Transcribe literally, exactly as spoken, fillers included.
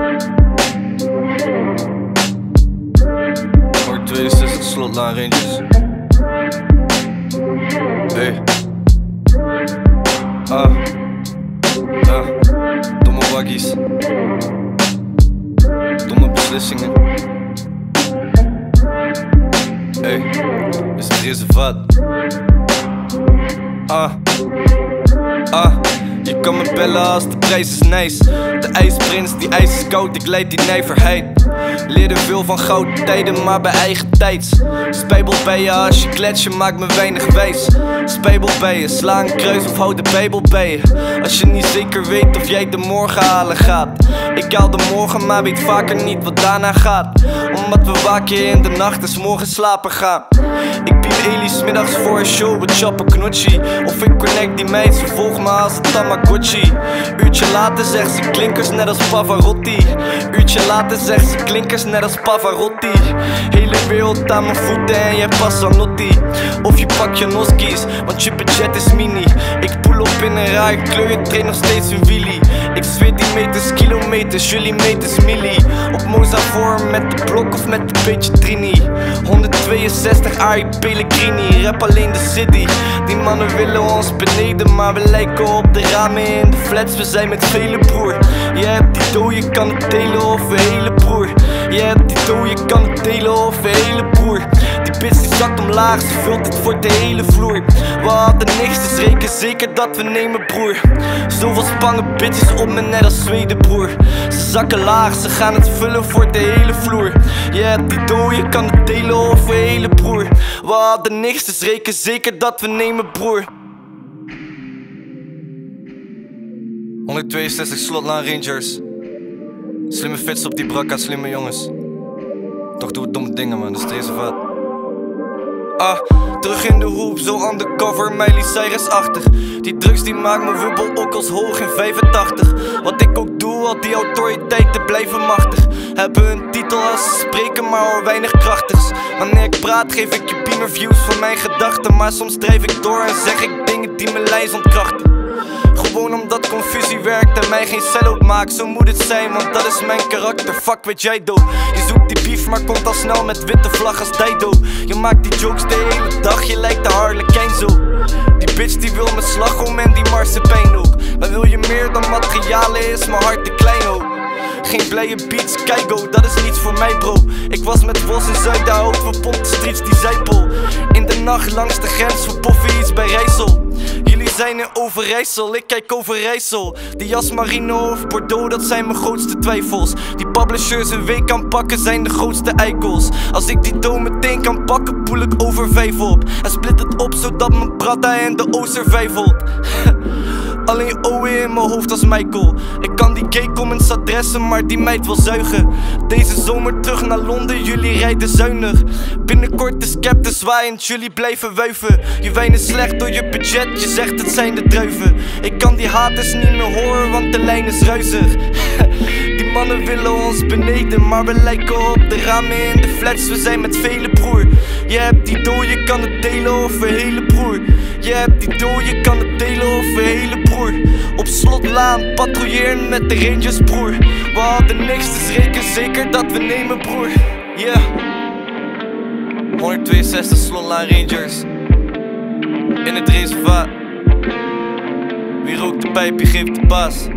honderdtweeënzestig Slotlaan Rangers. Hey. Ah. Ah. Domme waggies. Domme beslissingen. Hey. Is het reservaat? Ah. Ah. Je kan me bellen als de prijs is nice. De ijsprins, die ijs is koud, ik leid die nijverheid. Leerde veel van gouden tijden, maar bij eigen tijds. Spijbel bij je als je kletsje, maakt me weinig wijs. Spijbel bij je, sla een kruis of houd de bijbel bij je. Als je niet zeker weet of jij de morgen halen gaat. Ik haal de morgen, maar weet vaker niet wat daarna gaat. Omdat we waken in de nacht en 's morgens slapen gaan. Ik bied Eli 's middags voor een show, we chappen knotje. Of ik connect die meid, ze volgt me als een Tamagotchi. Uurtje later zegt ze klinkers net als Pavarotti. Uurtje later zegt ze klinkers net als Pavarotti. Hele wereld aan mijn voeten en jij Passanotti. Of je pakt je noskies, want je budget is mini. Ik poel op in een rare kleur, ik train nog steeds een wheelie. Ik zweer die meters, kilometers, jullie meters milli. Op Moza vorm met de blok of met een beetje trini. honderdtweeënzestig Ari Pellegrini, rap alleen de city. Die mannen willen ons beneden, maar we lijken op de ramen in de flats. We zijn met vele broer. Je hebt die dough, je kan het delen of een hele broer. Je hebt die dough, je kan het delen of een hele broer. Die bitch die zakt omlaag, ze vult het voor de hele vloer. We hadden niks, dus reken zeker dat we nemen broer. Zoveel spangen bitches op me net als Zweden broer. Ze zakken laag, ze gaan het vullen voor de hele vloer. Je hebt die dough, je kan het delen of een hele broer. We hadden niks, dus reken zeker dat we nemen broer. honderdtweeënzestig Slotlaan Rangers. Slimme fits op die brakka, slimme jongens. Toch doen we domme dingen man, dat is deze vaat. Ah, terug in de hoek, zo undercover, Miley Cyrus-achtig. Die drugs die maakt me wubbel ook als hoog in vijfentachtig. Wat ik ook doe, al die autoriteiten blijven machtig. Hebben een titel als ze spreken, maar hoor weinig krachtigs. Wanneer ik praat geef ik je beamer views van mijn gedachten. Maar soms drijf ik door en zeg ik dingen die mijn lijst ontkrachten. Gewoon omdat confusie werkt en mij geen sell-out maakt. Zo moet het zijn, want dat is mijn karakter. Fuck weet jij do. Je zoekt die beef, maar komt al snel met witte vlag als Dido. Je maakt die jokes de hele dag, je lijkt de Harlekijn zo. Die bitch die wil me slagroom en die marsepein ook. Maar wil je meer dan materialen, is mijn hart te klein ook. Geen blije beats, keigo, dat is niets voor mij bro. Ik was met Bos in Zuiderhout, we pompten streets die zijpel. In de nacht langs de grens, we poffen iets bij Rijssel. Jullie zijn in Overijssel, ik kijk Overijssel. Die jas Marino of Bordeaux, dat zijn mijn grootste twijfels. Die publishers een week kan pakken, zijn de grootste eikels. Als ik die dough meteen kan pakken, poel ik over vijf op. En split het op, zodat mijn Brada en de O survivalt. Alleen Owen in mijn hoofd als Michael. Ik kan die gay comments adressen, maar die meid wil zuigen. Deze zomer terug naar Londen, jullie rijden zuinig. Binnenkort de scepter zwaaiend, jullie blijven wuiven. Je wijn is slecht door je budget, je zegt het zijn de druiven. Ik kan die haters niet meer horen, want de lijn is ruizig. Die mannen willen ons beneden, maar we lijken op de ramen in de flats. We zijn met vele broer. Je hebt die dough, je kan het delen of een hele broer. Je hebt die dough, je kan het delen of een hele broer. Op Slotlaan patrouilleren met de Rangers broer. We hadden niks, dus reken zeker dat we nemen broer. Yeah. honderdtweeënzestig Slotlaan Rangers. In het reservaat. Wie rookt de pijp, je geeft de baas.